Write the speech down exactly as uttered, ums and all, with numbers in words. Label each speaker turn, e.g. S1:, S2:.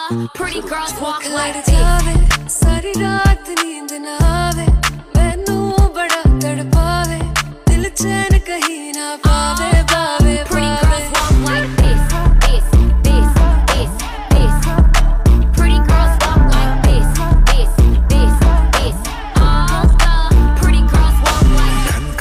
S1: Pretty girls walk like this.
S2: सारी रात नींद ना आवे